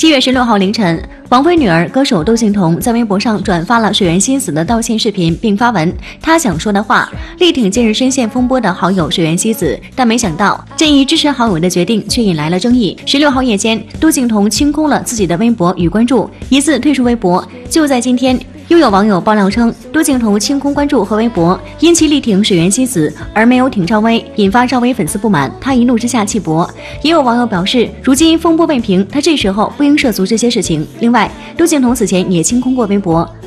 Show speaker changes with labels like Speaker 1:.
Speaker 1: 7月16号凌晨，王菲女儿歌手窦靖童在微博上转发了水原希子的道歉视频，并发文她想说的话，力挺近日深陷风波的好友水原希子，但没想到这一支持好友的决定却引来了争议。16号夜间，窦靖童清空了自己的微博与关注，疑似退出微博。就在今天，又有网友爆料称，窦靖童清空关注和微博，因其力挺水原希子而没有挺赵薇，引发赵薇粉丝不满，他一怒之下弃博。也有网友表示，如今风波未平，他这时候不应涉足这些事情。另外，窦靖童此前也清空过微博，